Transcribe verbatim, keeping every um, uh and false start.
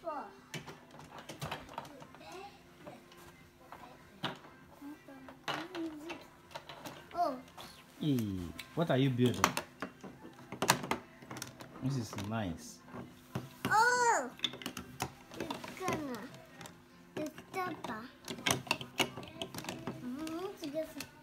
Oh. Hey, what are you building? This is nice. Oh. It's gonna. It's stepper. I need to get some.